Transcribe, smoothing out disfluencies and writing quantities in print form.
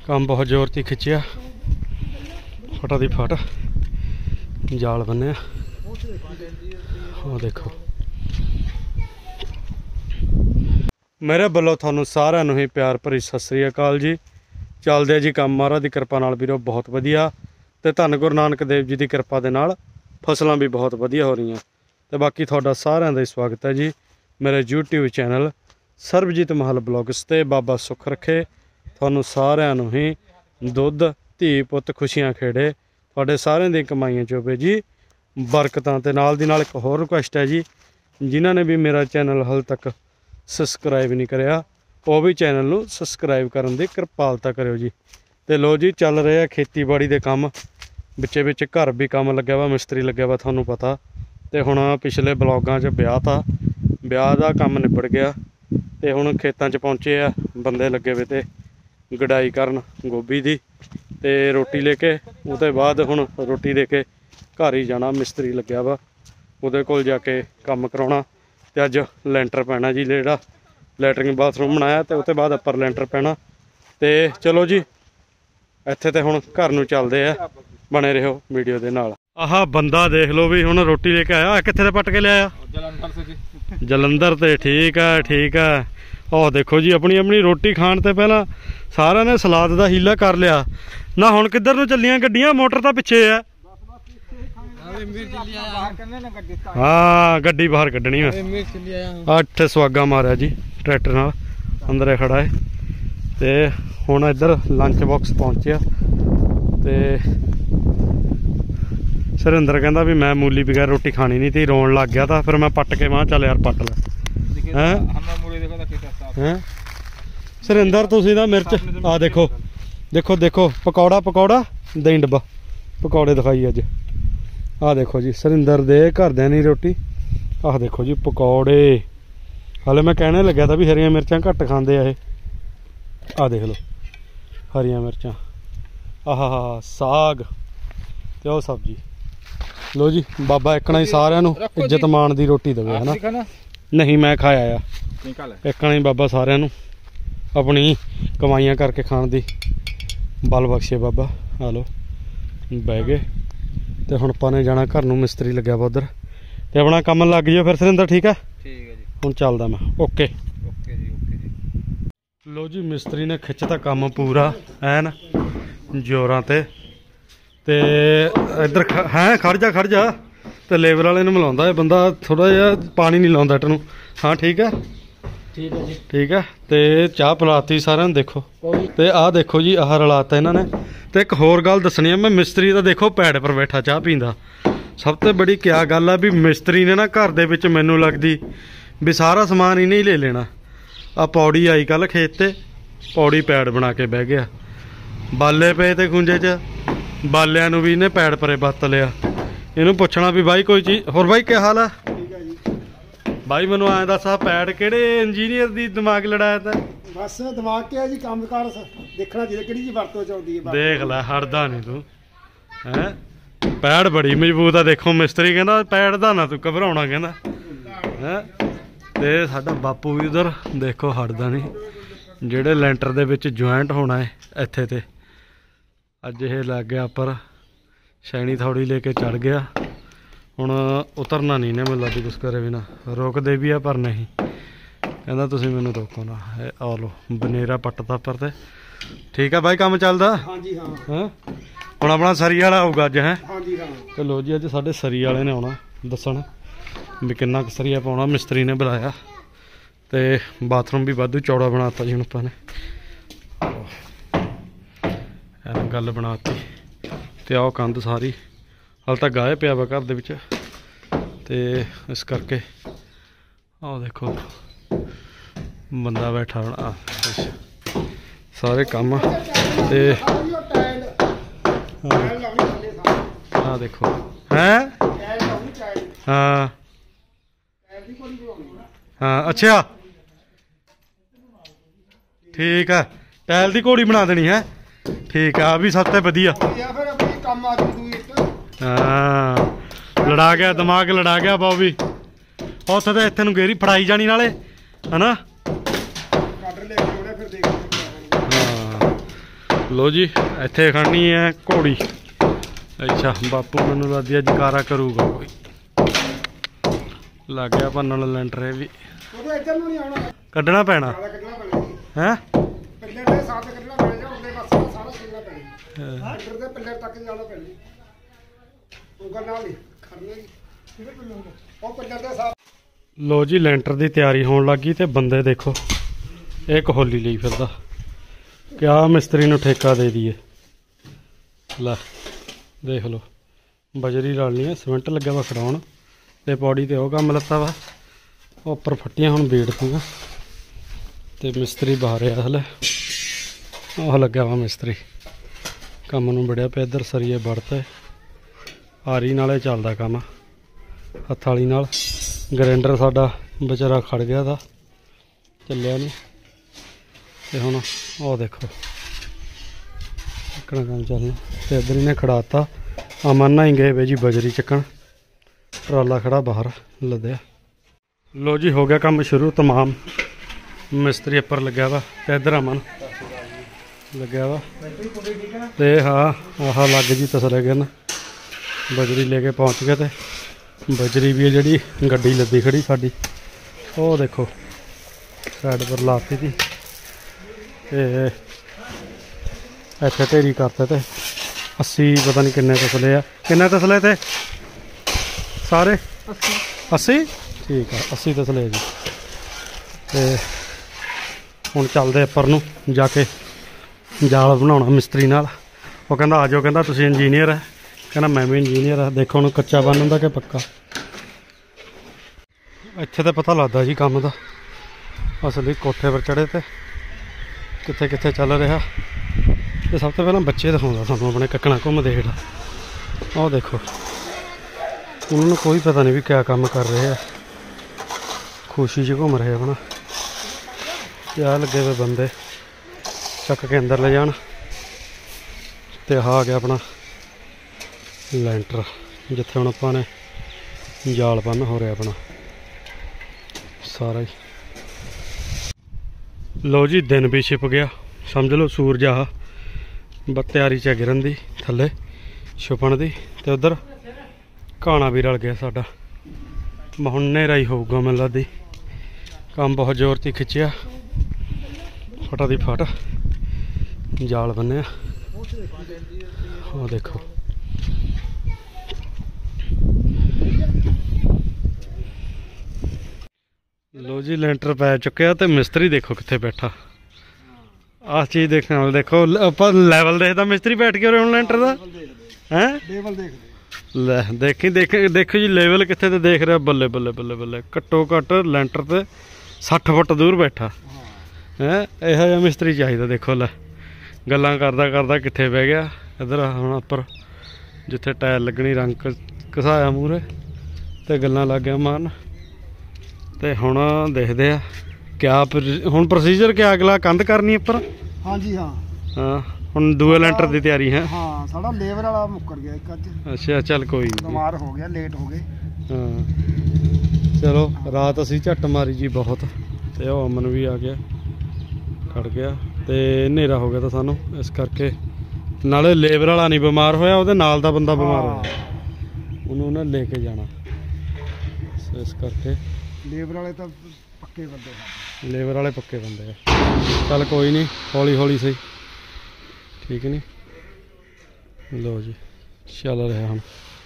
काम बहुत जोर से खिंचिया फटा दी फट जाल बने देखो मेरे वालों थानू सारिਆਂ ਨੂੰ ही प्यार भरी सत श्री अकाल जी। चलदे जी काम महाराज की कृपा नाल वीरो बहुत वधिया ते धन गुरु नानक देव जी की कृपा दे नाल फसलां भी बहुत वधिया हो रही ते बाकी तुहाडा सारिਆਂ ਦਾ स्वागत है जी मेरे YouTube चैनल सरबजीत महल ब्लॉग्स ते बाबा सुख रखे तुहानू सारिਆਂ ਨੂੰ ही दुध धी पुत खुशियां खेड़े तुहाडे सारिਆਂ दी कमाईयां चोवे जी बरकतां ते नाल दी नाल एक होर रिक्वेस्ट है जी जिन्हां ने भी मेरा चैनल हाल तक सबसक्राइब नहीं करिया वो भी चैनल नू सबसक्राइब करन दी कृपालता करियो जी। ते लो जी चल रहे खेतीबाड़ी दे काम बिच्चे बिच घर भी काम लग्या वा मिस्त्री लग्या वा थानू पता ते हुण पिछले ब्लॉगां च ब्याह था ब्याह दा काम निबड़ गया ते हुण खेतां च पहुंचे आ बंदे लगे वे ते गडाई करन गोभी दी ते रोटी लेके उहदे बाद हुण रोटी दे के घर ही जाना मिस्त्री लग्या वा उहदे कोल जाके काम कराउणा ते अज लैंटर पैना जी जेड़ा लैटरिंग बाथरूम बनाया तो उसते बाद अपर लैंटर पैना ते चलो जी इत्थे ते हुण घर नूं चलदे आ बने रहो वीडियो दे नाल। आह बंदा देख लो भी हुण रोटी लेके आया कित्थे ते पट के लिया जलंधर से जी जलंधर ते ठीक है ओह देखो जी अपनी अपनी रोटी खाण ते पहला सारिਆਂ ने सलाद दा हीला कर लिया ना हुण किधर नूं चलियां गड्डियां मोटर तां पिछे है हाँ गड्डी बाहर कड्ढनी है 8 सुहागा मारिया जी ट्रैक्टर नाल अंदर खड़ा है ते हुण इधर लंच बॉक्स पहुंचिया ते सरिंदर कहंदा भी मैं मूली बगैर रोटी खानी नहीं थी रोन लग गया था फिर मैं पट के वहाँ चल यार पट ले हैं सरिंदर तुसीं दा मिर्च आ देखो देखो देखो पकौड़ा दही डब्बा पकौड़े दिखाई अज आ देखो जी सरिंदर दे घरदियां नी रोटी आह देखो जी पकौड़े हाले मैं कहने लग्या था भी हरियां मिर्चां घट खांदे आ देख लो हरियां मिर्चां आह साग ते ओह सब्जी लो जी बाबा एकना ही सारिਆਂ ਨੂੰ इज्जत मान दी रोटी देवे है ना नहीं मैं खाया आ एकना ही बाबा सारिਆਂ ਨੂੰ अपनी कमाइयां करके खाण दी बल बख्शे बाबा आ लो बह गए ते हुण आपां ने जाना घर नूं मिस्त्री लग्या वा उधर ते अपना काम लग जाओ फिर सरिंदर ठीक है जी हुण चलदा मैं ओके जी लो जी मिस्त्री ने खिच्चता काम पूरा ऐन जोरां ते इधर है खड़ जा ते लेबर वाले नूं मिलाउंदा है बंदा थोड़ा जिहा पानी नहीं लाउंदा इट नूं हाँ ठीक है ठीक है ते चाह पिलाती सारिਆਂ ਨੂੰ देखो ते आ देखो जी आह रलाता इन्होंने तो एक होर गल दसनी है मैं मिस्त्री का देखो पैड़ पर बैठा चाह पींदा सब तो बड़ी क्या गल है भी मिस्त्री ने ना घर दे विच मैनू लगदी भी सारा समान इन्हें ही ले लेना आ पौड़ी आई कल खेत ते पौड़ी पैड़ बना के बह गया बाले पे ते खुंजे च बालियां नू भी इन्हें पैड़ परे बत्त लिया इनू पुछना भी भाई कोई चीज़ होर भाई क्या हाल है भाई मैनू आए दस पैड़ किहड़े इंजीनियर दी दिमाग लड़ाया था बस दिमाग क्या जी काम कार देखना चाहिए किहड़ी जी वरतों च आउंदी है देख लै हटदा नहीं तू हैं पैड़ बड़ी मजबूत है देखो मिस्त्री कहना पैड़ दा ना तू घबराउणा कहना हैं ते साडा बापू भी उधर देखो हटदा नहीं जेहड़े लैंटर दे विच ज्वाइंट होना है इत्थे ते अज ये लग गया पर शैनी थोड़ी लेके चढ़ गया हुण उतरना नहीं ने मैनूं लगदी कुछ करे बिना रोकदे भी है पर नहीं कहंदा तुसीं मैनूं रोको ना आ लो बनेरा पट्टदा पर ते ठीक है भाई काम चलदा हां जी हां हैं हुण अपना सरी वाला आऊगा अज है हां जी हां ते लो जी अज साडे सरी वाले ने आउणा दस्सण भी किन्ना क सरिया पाउणा मिस्त्री ने बुलाया ते बाथरूम भी वाधू चौड़ा बनाता जी हुण आपां ने गल बनाती ते आओ कंध सारी हाल तक गाहे पिया वा घर दे विच ते इस करके आओ देखो बंदा बैठा होना सारे काम ते हाँ देखो हैं हाँ हाँ अच्छा ठीक है टैल दी घोड़ी बना देनी है ठीक है आ भी सब तो वधिया हाँ लड़ा गया दिमाग लड़ा गया बाऊ भी उत्थे तो इत्थे नूं गेरी फड़ाई जानी नाले है ना ਲੋ ਜੀ ਇੱਥੇ ਖੜਨੀ ਹੈ ਘੋੜੀ। ਅੱਛਾ ਬਾਪੂ ਮੈਨੂੰ ਲੱਗਦੀ ਜਕਾਰਾ ਕਰੂਗਾ ਕੋਈ। ਲੱਗ ਗਿਆ ਭੰਨਣ ਲੈਂਟਰ ਇਹ ਵੀ। ਉਹਦੇ ਇੱਧਰ ਨੂੰ ਨਹੀਂ ਆਉਣਾ, ਕੱਢਣਾ ਪੈਣਾ ਜ਼ਿਆਦਾ ਕੱਢਣਾ ਪੈਣਾ ਜੀ। ਹੈ ਪਿੱਲਰ ਦੇ ਸਾਥ ਕੱਢਣਾ ਪੈਣਾ ਜਾਂ ਉਹਦੇ ਪਾਸੇ ਦਾ ਸਾਰਾ ਛਿੱਲਣਾ ਪੈਣਾ। ਪਿੱਲਰ ਦੇ ਪਿੱਲਰ ਤੱਕ ਜਾਣਾ ਪੈਣਾ। ਉਂਗਲ ਨਾਲ ਨਹੀਂ ਖੜਨਾ ਜੀ। ਉਹ ਪਿੱਲਰ ਦੇ ਸਾਥ। ਲੋ ਜੀ ਲੈਂਟਰ ਦੀ ਤਿਆਰੀ ਹੋਣ ਲੱਗੀ ਤੇ ਬੰਦੇ ਦੇਖੋ ਇਹ ਕੋਹਲੀ ਲਈ ਫਿਰਦਾ। ਕਿਆ ਮਿਸਤਰੀ ਨੂੰ ਠੇਕਾ ਦੇ ਦਈਏ। ਲੈ ਦੇਖ ਲਓ ਬਜਰੀ ਰਲਣੀ ਹੈ, ਸੀਮੈਂਟ ਲੱਗਿਆ ਵਾ ਖੜਾਉਣ ਤੇ ਪੌੜੀ ਤੇ ਉਹ ਕੰਮ ਲੱਤਾ ਵਾ। ਉਹ ਉੱਪਰ ਫੱਟੀਆਂ ਹੁਣ ਬੀੜਤੀਆਂ ਤੇ ਮਿਸਤਰੀ ਬਾਹਰ ਆ ਹਲੇ। ਉਹ ਲੱਗਿਆ ਵਾ ਮਿਸਤਰੀ ਕੰਮ ਨੂੰ ਬੜਿਆ ਪਿਆ। ਇੱਧਰ ਸਰੀਏ ਵੜਤੇ ਆਰੀ ਨਾਲੇ ਚੱਲਦਾ ਕੰਮ ਹੱਥ ਵਾਲੀ ਨਾਲ। ਗਰੈਂਡਰ ਸਾਡਾ ਵਿਚਾਰਾ ਖੜ ਗਿਆ ਤਾ, ਚੱਲਿਆ ਨਹੀਂ। ਤੇ ਹੁਣ ਉਹ ਦੇਖੋ ਚੱਕਣਾ ਕੰਮ ਚੱਲਣਾ। ਤੇ ਇੱਧਰ ਇਹਨੇ ਖੜਾਤਾ। ਅਮਨ ਨਾਲ ਹੀ ਗਏ ਵੇ ਜੀ ਬਜਰੀ ਚੱਕਣ। ਟਰਾਲਾ ਖੜਾ ਬਾਹਰ ਲੱਦਿਆ। ਲੋ ਜੀ ਹੋ ਗਿਆ ਕੰਮ ਸ਼ੁਰੂ ਤਮਾਮ। ਮਿਸਤਰੀ ਉੱਪਰ ਲੱਗਿਆ ਵਾ ਤੇ ਇੱਧਰ ਅਮਨ ਲੱਗਿਆ ਵਾ। ਤੇ ਹਾਂ ਆਹ ਲੱਗ ਜੀ ਤਸਲੇ ਕਰਨ। ਬਜਰੀ ਲੈ ਕੇ ਪਹੁੰਚ ਗਏ ਤੇ ਬਜਰੀ ਵੀ ਹੈ ਜਿਹੜੀ ਗੱਡੀ ਲੱਦੀ ਖੜੀ ਸਾਡੀ। ਉਹ ਦੇਖੋ ਸਾਈਡ ਪਰ ਲਾਤੀ ਤੀ ਤੇ ਇੱਥੇ ਢੇਰੀ ਕਰਤੇ ਤੇ 80 ਪਤਾ ਨਹੀਂ ਕਿੰਨੇ ਤਸਲੇ ਆ। ਕਿੰਨੇ ਤਸਲੇ ਤੇ ਸਾਰੇ 80 ਠੀਕ ਆ 80 ਤਸਲੇ ਜੀ। ਤੇ ਹੁਣ ਚੱਲਦੇ ਉੱਪਰ ਨੂੰ ਜਾ ਕੇ ਜਾਲ ਬਣਾਉਣਾ ਮਿਸਤਰੀ ਨਾਲ। ਉਹ ਕਹਿੰਦਾ ਆ ਜਾਓ, ਕਹਿੰਦਾ ਤੁਸੀਂ ਇੰਜੀਨੀਅਰ ਹੈ, ਕਹਿੰਦਾ ਮੈਂ ਵੀ ਇੰਜੀਨੀਅਰ ਆ। ਦੇਖੋ ਹੁਣ ਕੱਚਾ ਬਣ ਹੁੰਦਾ ਕਿ ਪੱਕਾ। ਇੱਥੇ ਤਾਂ ਪਤਾ ਲੱਗਦਾ ਜੀ ਕੰਮ ਦਾ ਅਸਲੀ। ਕੋਠੇ ਪਰ ਚੜ੍ਹੇ ਤੇ ਕਿੱਥੇ ਕਿੱਥੇ ਚੱਲ ਰਿਹਾ। ਤੇ ਸਭ ਤੋਂ ਪਹਿਲਾਂ ਬੱਚੇ ਦਿਖਾਉਂਦਾ ਸਾਨੂੰ ਆਪਣੇ ਕੱਕਣਾ ਘੁੰਮਦੇ ਹੇਠ। ਉਹ ਦੇਖੋ ਉਹਨਾਂ ਨੂੰ ਕੋਈ ਪਤਾ ਨਹੀਂ ਵੀ ਕਿਆ ਕੰਮ ਕਰ ਰਹੇ ਆ, ਖੁਸ਼ੀ 'ਚ ਘੁੰਮ ਰਹੇ ਆਪਣਾ। ਤੇ ਆਹ ਲੱਗੇ ਹੋਏ ਬੰਦੇ ਚੱਕ ਕੇ ਅੰਦਰ ਲੈ ਜਾਣ। ਤੇ ਆਹ ਆ ਗਿਆ ਆਪਣਾ ਲੈਂਟਰ ਜਿੱਥੇ ਹੁਣ ਆਪਾਂ ਨੇ ਜਾਲ ਬੰਨ ਹੋ ਰਿਹਾ ਆਪਣਾ ਸਾਰਾ ਹੀ। ਲੋ ਜੀ ਦਿਨ ਵੀ ਛਿਪ ਗਿਆ ਸਮਝ ਲਓ। ਸੂਰਜ ਆਹ ਤਿਆਰੀ 'ਚ ਗਿਰਨ ਦੀ ਥੱਲੇ ਛੁਪਣ ਦੀ। ਤੇ ਉਧਰ ਘਾਣਾ ਵੀ ਰਲ ਗਿਆ ਸਾਡਾ। ਹੁਣ ਹਨੇਰਾ ਹੀ ਹੋਊਗਾ ਮੈਨੂੰ ਲੱਗਦੀ। ਕੰਮ ਬਹੁਤ ਜ਼ੋਰ 'ਤੇ ਖਿੱਚਿਆ ਫਟਾ ਦੀ ਫਟ ਜਾਲ ਬੰਨਿਆ। ਉਹ ਦੇਖੋ ਲੋ ਜੀ ਲੈਂਟਰ ਪੈ ਚੁੱਕਿਆ ਤੇ ਮਿਸਤਰੀ ਦੇਖੋ ਕਿੱਥੇ ਬੈਠਾ। ਆਹ ਚੀਜ਼ ਦੇਖਣ ਵਾਲੇ ਦੇਖੋ। ਆਪਾਂ ਲੈਵਲ ਦੇਖਦਾ ਮਿਸਤਰੀ ਬੈਠ ਕੇ ਉਰੇ ਹੁਣ ਲੈਂਟਰ ਦਾ ਹੈ। ਲੈਵਲ ਦੇਖ ਲੈ ਦੇਖੋ ਜੀ ਲੈਵਲ ਕਿੱਥੇ ਤੇ ਦੇਖ ਰਿਹਾ। ਬੱਲੇ ਬੱਲੇ ਬੱਲੇ ਬੱਲੇ ਘੱਟੋ ਘੱਟ ਲੈਂਟਰ ਤੇ 60 ਫੁੱਟ ਦੂਰ ਬੈਠਾ ਹੈ। ਇਹੋ ਜਿਹਾ ਮਿਸਤਰੀ ਚਾਹੀਦਾ। ਦੇਖੋ ਲੈ ਗੱਲਾਂ ਕਰਦਾ ਕਰਦਾ ਕਿੱਥੇ ਬਹਿ ਗਿਆ। ਇੱਧਰ ਹੁਣ ਉੱਪਰ ਜਿੱਥੇ ਟਾਇਲ ਲੱਗਣੀ ਰੰਗ ਘਸਾਇਆ ਮੂਹਰੇ ਤੇ ਗੱਲਾਂ ਲੱਗ ਗਿਆ ਮਾਰਨ। ਤੇ ਹੁਣ ਦੇਖਦੇ ਆ ਕਿਆ ਹੁਣ ਪ੍ਰੋਸੀਜਰ ਕਿਆ ਅਗਲਾ ਕੰਧ ਕਰਨੀ ਉੱਪਰ। ਹਾਂਜੀ ਹਾਂ ਹਾਂ ਹੁਣ ਦੂਏ ਲੈਂਟਰ ਦੀ ਤਿਆਰੀ ਹੈ। ਹਾਂ ਸਾਡਾ ਲੇਬਰ ਵਾਲਾ ਮੁੱਕਰ ਗਿਆ ਇੱਕ ਅੱਜ। ਅੱਛਾ ਚੱਲ ਕੋਈ ਨਹੀਂ ਬਿਮਾਰ ਹੋ ਗਿਆ, ਲੇਟ ਹੋ ਗਏ। ਹਾਂ ਚਲੋ ਰਾਤ ਅਸੀਂ ਝੱਟ ਮਾਰੀ ਜੀ ਬਹੁਤ। ਤੇ ਉਹ ਅਮਨ ਵੀ ਆ ਗਿਆ ਖੜ ਗਿਆ ਤੇ ਹਨੇਰਾ ਹੋ ਗਿਆ ਤਾਂ ਸਾਨੂੰ ਇਸ ਕਰਕੇ। ਨਾਲੇ ਲੇਬਰ ਵਾਲਾ ਨਹੀਂ ਬਿਮਾਰ ਹੋਇਆ, ਉਹਦੇ ਨਾਲ ਦਾ ਬੰਦਾ ਬਿਮਾਰ ਹੋਇਆ, ਉਹਨੂੰ ਉਹਨੇ ਲੈ ਕੇ ਜਾਣਾ। ਇਸ ਕਰਕੇ ਲੇਬਰ ਵਾਲੇ ਤਾਂ ਪੱਕੇ ਬੰਦੇ ਆ। ਲੇਬਰ ਵਾਲੇ ਪੱਕੇ ਬੰਦੇ ਆ। ਚੱਲ ਕੋਈ ਨਹੀਂ ਹੌਲੀ ਹੌਲੀ ਸਹੀ ਠੀਕ ਨਹੀਂ। ਲਓ ਜੀ ਚੱਲ ਰਿਹਾ ਹੁਣ।